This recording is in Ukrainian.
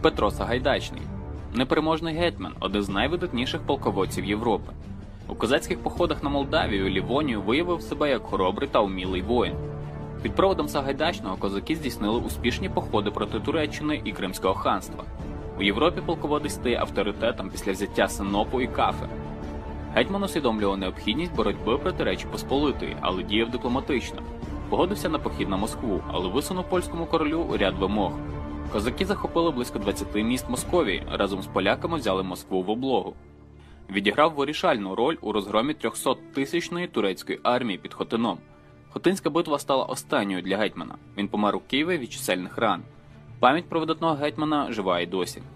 Петро Сагайдачний – непереможний гетьман, один з найвидатніших полководців Європи. У козацьких походах на Молдавію, Лівонію виявив себе як хоробрий та вмілий воїн. Під проводом Сагайдачного козаки здійснили успішні походи проти Туреччини і Кримського ханства. У Європі полководець стає авторитетом після взяття Синопу і Кафи. Гетьман усвідомлював необхідність боротьби проти Речі Посполитої, але діяв дипломатично. Погодився на похід на Москву, але висунув польському королю ряд вимог. Козаки захопили близько 20 міст Московії, разом з поляками взяли Москву в облогу. Відіграв вирішальну роль у розгромі 300-тисячної турецької армії під Хотином. Хотинська битва стала останньою для гетьмана. Він помер у Києві від чисельних ран. Пам'ять про видатного гетьмана жива й досі.